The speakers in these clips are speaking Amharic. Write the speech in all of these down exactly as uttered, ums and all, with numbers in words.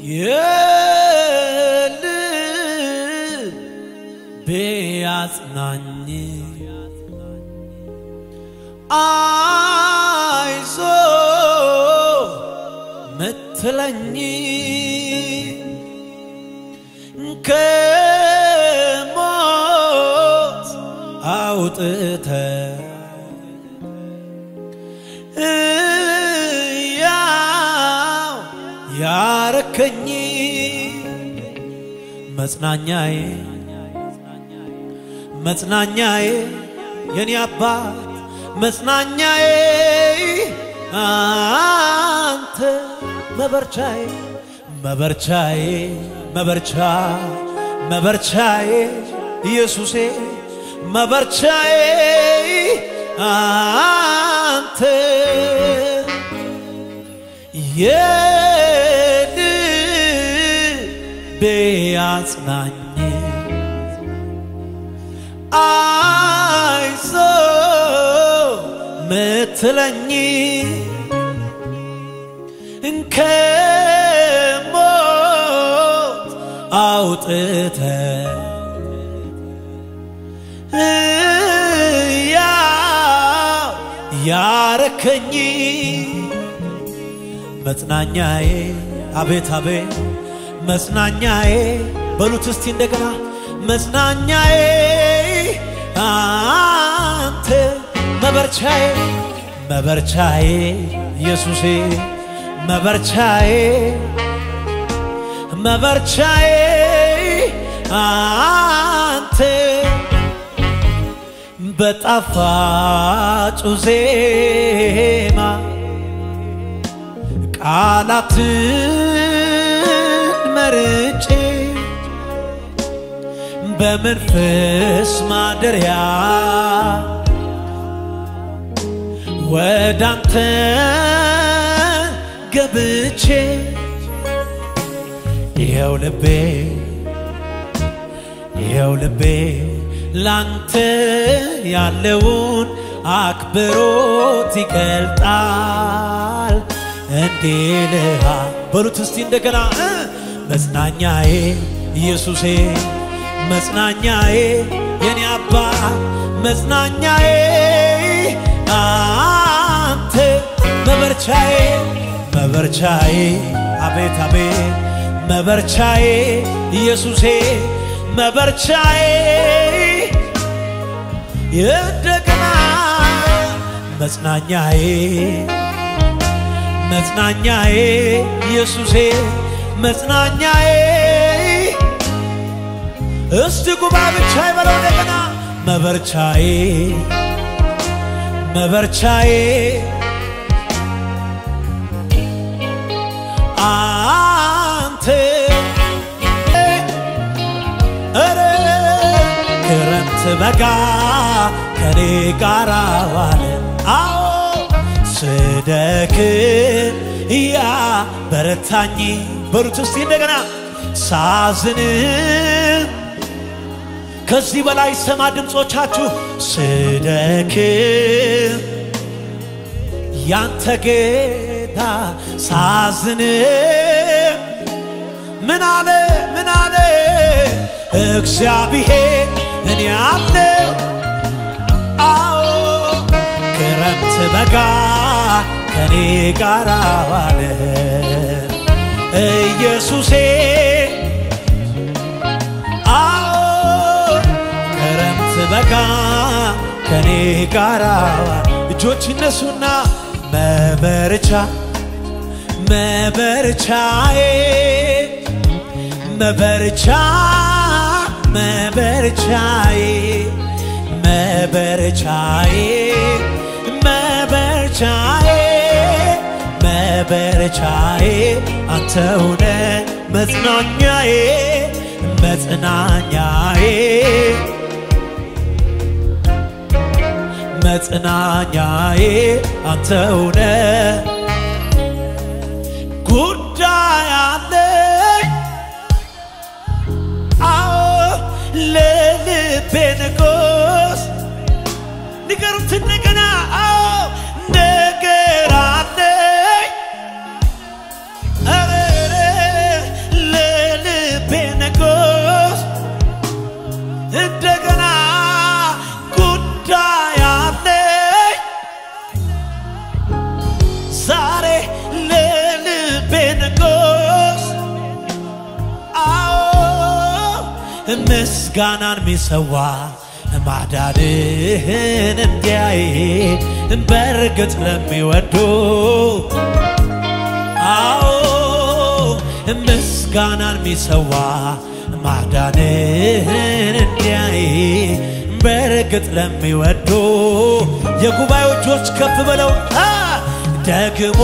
beyaznanye aizo metlanyi kemot autete yaw yarekni መጽናኛዬ መጽናኛዬ የኔ አባት መጽናኛዬ አንተ መበርቻዬ መበርቻዬ መበርቻ መበርቻዬ ኢየሱሴ መበርቻዬ አንተ የኔ beyaznanye aizo metlanyi nkemot autete ya yarekni መጽናኛዬ አቤት አቤት መጽናኛዬ በሉት እስቲ እንደገና መጽናኛዬ አንተ መበርቻዬ መበርቻዬ ኢየሱሴ መበርቻዬ መበርቻዬ አንተ በጣፋጩ ዜማ ቃላት መርጬ በመንፈስ ማደሪያ ወዳንተ ገብቼ ይኸው ልቤ ይኸው ልቤ ላንተ ያለውን አክብሮት ይገልጣል እንዲልሃ በሉት እስቲ እንደገና መጽናኛዬ ኢየሱሴ መጽናኛዬ የኔ አባት መጽናኛዬ አንተ መበርቻዬ መበርቻዬ አቤት አቤት መበርቻዬ ኢየሱሴ መበርቻዬ እንደገና መጽናኛዬ መጽናኛዬ ኢየሱሴ መጽናኛዬ እስቲ ጉባ ብቻ ይበለው እንደገና መበርቻዬ መበርቻዬ አንተ ኧረ ክረምት በጋ ከኔ ጋር ዋለ አዎ ስደክም ያ በረታኝ በሩት እስቲ እንደገና ሳዝን ከዚህ በላይ ሰማ ድምጾቻችሁ ስደክም ያንተ ጌታ ሳዝን ምን አለ ምን አለ እግዚአብሔር እኔ አለው አዎ ክረምት በጋ ከኔ ጋር ዋለ ኢየሱሴ አዎ ክረምት በጋ ከኔ ጋር እጆች እነሱና መበርቻ መበርቻዬ መበርቻ መበርቻዬ መበርቻዬ መበርቻዬ መበርቻዬ አንተውነ መጽናኛዬ መጽናኛዬ መጽናኛዬ አንተውነ ጉዳይ አለኝ አዎ ለልቤ ንጉስ ንገሩት እንደገና አዎ ነገር አለኝ ምስጋናን ሚሰዋ ማዳንህን እንዲያይ በርግጥ ለሚወዱ አዎ ምስጋናን ሚሰዋ ማዳንህን እንዲያይ በርግጥ ለሚወዱ የጉባኤዎች ከፍ ብለው ደግሞ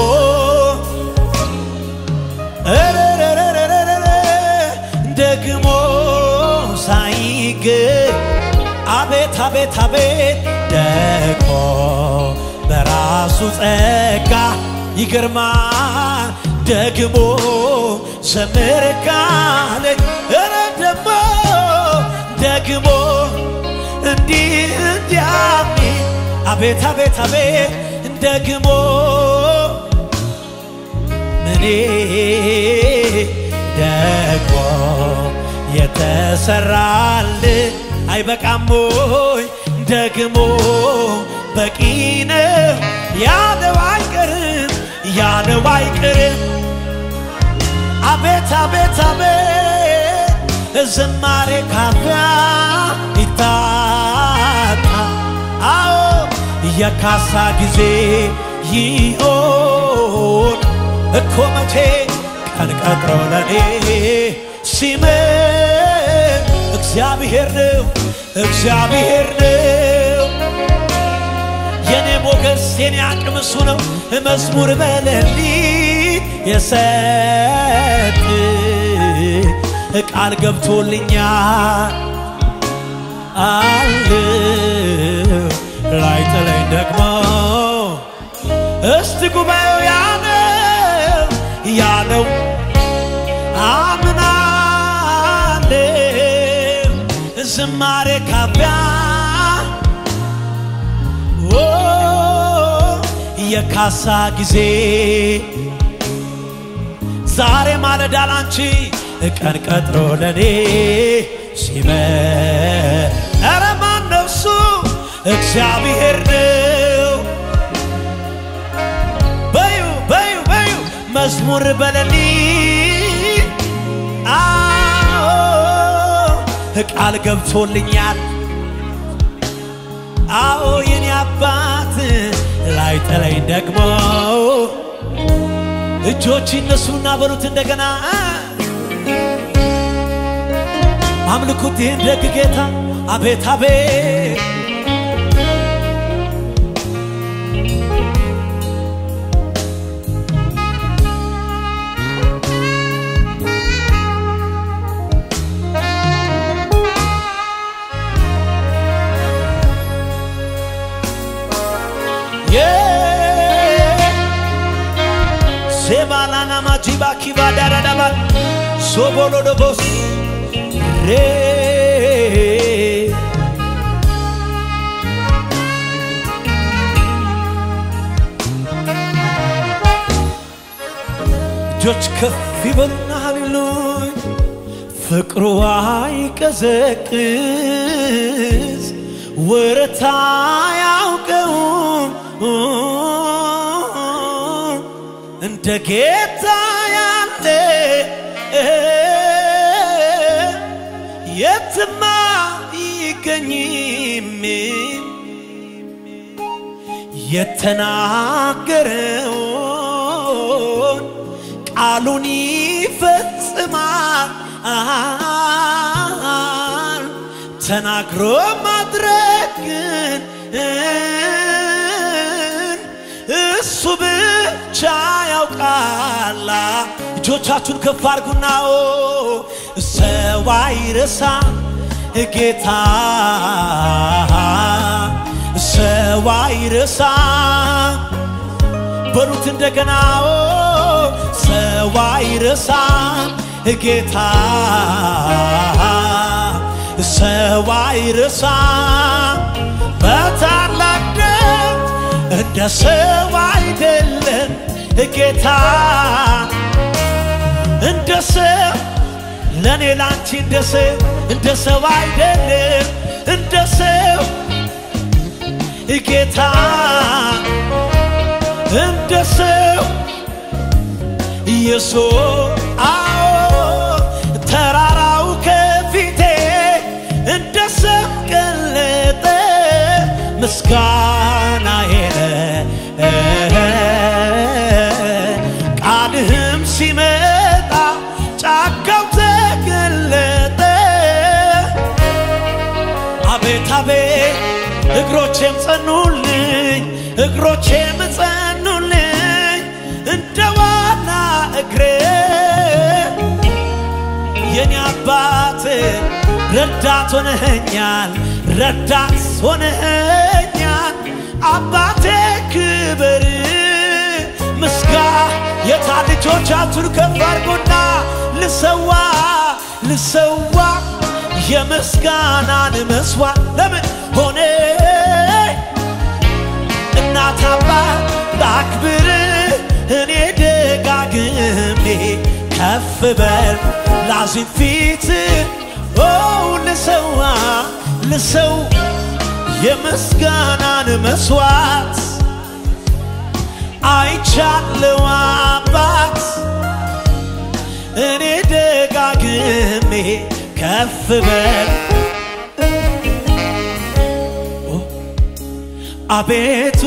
ደግሞ ሳይገ አቤት አቤት አቤት ደግሞ በራሱ ጸጋ ይገርማል ደግሞ ዘምር ካለኝ እረ ደግሞ ደግሞ እንዲህ እንዲያሚ አቤት አቤት አቤት ደግሞ ምኔ ደግሞ የተሰራል አይበቃም ወይ ደግሞ በቂ ነው ያለው አይቀርም ያለው አይቀርም አቤት አቤት አቤት ዝማሬ ካፊያ ይታጣ አዎ የካሳ ጊዜ ይሆን እኮ መቼ ቀን ቀጥሮ ለኔ ሲመን እግዚአብሔር ነው እግዚአብሔር ነው የኔ ሞገስ የኔ አቅም እሱ ነው መዝሙር በሌሊት የሰጥ ቃል ገብቶልኛል አለ ላይ ጥለኝ ደግሞ እስቲ ጉባኤው ያለው ያለው አምናለሁ ዝማሬ ካፊያ የካሳ ጊዜ ዛሬ ማለዳ ላንቺ ቀን ቀጥሮ ለኔ ሲመን ኧረ ማን ነው እሱ እግዚአብሔር ነው በዩ በዩ በዩ መዝሙር በሌሊት አዎ ቃል ገብቶልኛል አዎ የኔ አባት ላይ ጥለኝ ደግሞ እጆች ይነሱና በሉት እንደገና አምልኩት ይህን ደግ ጌታ አቤት አቤት Sebalana majiba kiba daradaba sobolo dobos re ጆች ከፊበና ሃሌሉያ ፍቅሩ አይቀዘቅዝ ወረታ ያውቀው እንደ ጌታ ያለ የትማ ይገኝም የተናገረውን ቃሉን ይፈጽማል ተናግሮ ማድረግን እሱ ብቻ ያውቃል እጆቻችሁን ከፍ አድርጉና ሰው አይረሳም ጌታ ሰው አይረሳም በሉት እንደገና ሰው አይረሳም ጌታ ሰው አይረሳም በታላቅ ደም እንደ ሰው አይደለም ጌታ እንደ ሰው ለኔ ላንቺ እንደ ሰው እንደ ሰው አይደለም እንደ ሰው ጌታ እንደ ሰው ኢየሱስ አዎ ተራራው ከፊቴ ምስጋናዬ ቃልህም ሲመጣ ጫካው ተገለጠ አቤት አቤት እግሮቼም ጸኑልኝ እግሮቼም ጸኑልኝ እንደዋና እግሬ የኔ አባት ረዳት ሆነኸኛል ረዳት ሆነኸኛል አባቴ ክብር ምስጋና የታልጆቻቱን ከፍ አድርጉና ልሰዋ ልሰዋ የምስጋናን መስዋዕት ለምን ሆነ እናት አባት ላክብር እኔ ደጋግሜ ከፍ በል ላዚም ፊት ኦ ልሰዋ ልሰው የምስጋናን መስዋዕት አይቻለው አባት እኔ ደጋግሜ ከፍ በል አቤቱ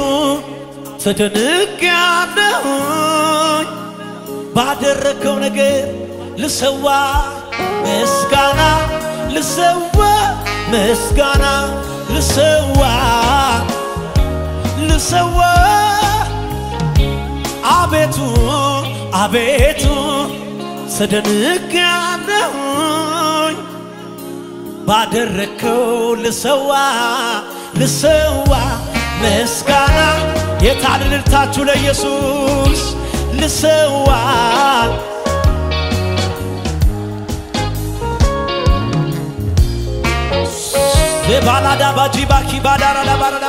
ተደንቄያለሁኝ ባደረከው ነገር ልሰዋ ምስጋና ልሰዋ ምስጋና ልሰዋ ልሰዋ አቤቱ አቤቱ ተደንቄያለሁኝ ባደረከው ልሰዋ ልሰዋ ምስጋና የታልልታችሁ ለኢየሱስ ልሰዋ ዘባላዳ ባጂባኪ ባዳራዳ ባራዳ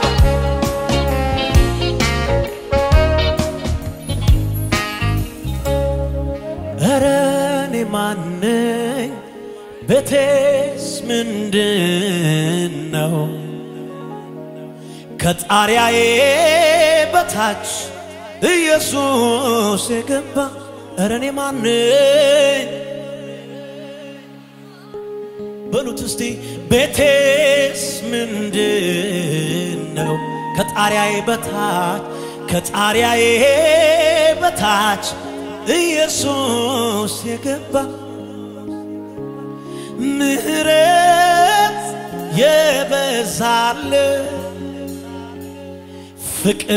እረኔ ማነኝ ቤቴስ ምንድነው ከጣሪያዬ በታች ኢየሱስ የገባ እረኔ ማነኝ በሉት እስቲ ቤቴስ ምንድነው ከጣሪያዬ በታች ከጣሪያዬ በታች ኢየሱስ የገባ ምህረት የበዛለ ፍቅር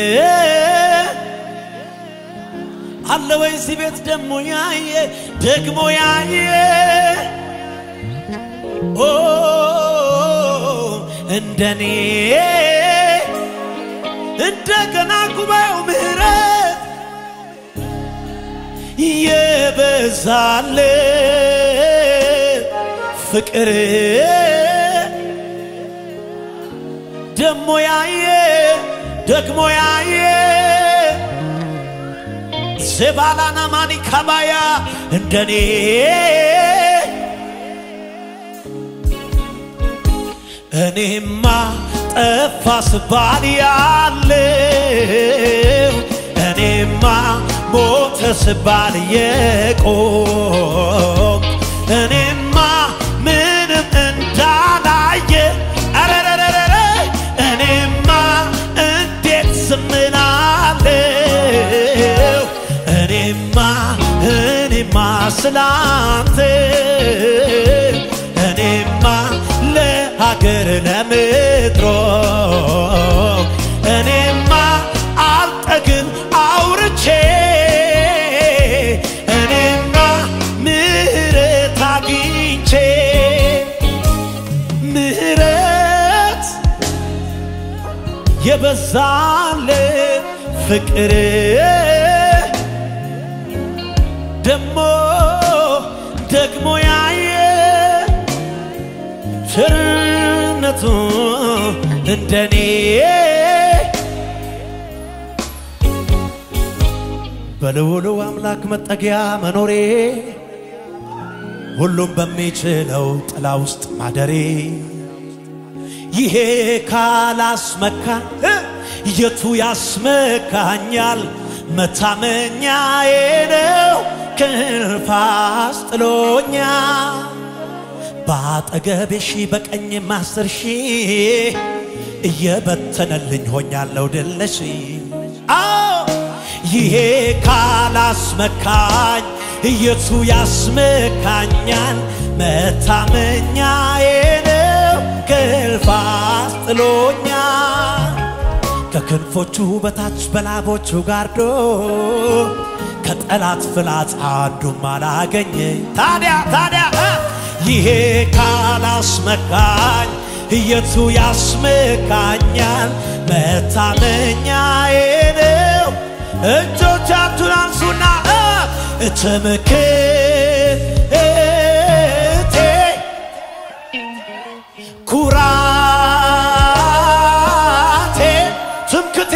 አለ ወይ እዚህ ቤት ደሞ ያየ ደግሞ ያየ ኦ እንደኔ እንደገና ጉባኤው ምህረት የበዛለ ፍቅር ደሞ ያየ ደግሞ ያየ ዘባላና ማኒ ካባያ እንደኔ እኔማ ጠፋ ስባል ያለው እኔማ ሞተ ስባል የቆም እኔማ ምንም እንዳላየ አረረረረ እኔማ እንዴት ዝምናለው እኔማ እኔማ ስላንተ እኔማ ለሀገር ለምድሮ እኔማ አልጠግብ አውርቼ እኔማ ምህረት አግኝቼ ምህረት የበዛለ ፍቅር ደሞ ደግሞ ያየ ቸርነቱ እንደኔ በልዑሉ አምላክ መጠጊያ መኖሬ ሁሉም በሚችለው ጥላ ውስጥ ማደሬ ይሄ ካላስመካ የቱ ያስመካኛል መታመኛዬ ነው ክንፍ አስጥሎኛል ባጠገቤ ሺህ በቀኝ አስር ሺህ እየበተነልኝ ሆኛለሁ ድልሽ አዎ ይሄ ካላስመካኝ ኢየሱ ያስመካኛል መታመኛዬ ነው ከልፋ አስጥሎኛል ከክንፎቹ በታች በላቦቹ ጋርዶ ከጠላት ፍላጻ አንዱም አላገኘኝ ታዲያ ታዲያ ይሄ ካላስመካኝ ኢየሱ ያስመካኛል መታመኛዬ ነው እጆቻችሁን አንሱና ትምክህቴ ኩራቴ ትምክህቴ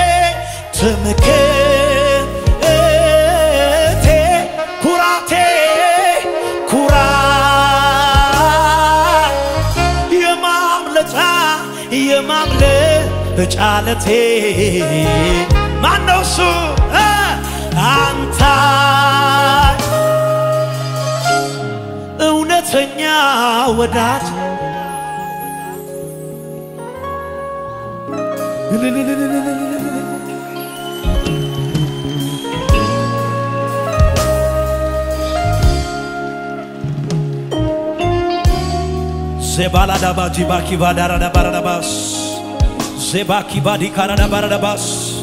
ትምክህቴ ኩራቴ ኩራት የማምለጫ የማምለጫ ዓለቴ ማነው እሱ አንተ እውነተኛ ወዳጅ Zebalada baji baki vadara da baradabas Zebaki badi karada baradabas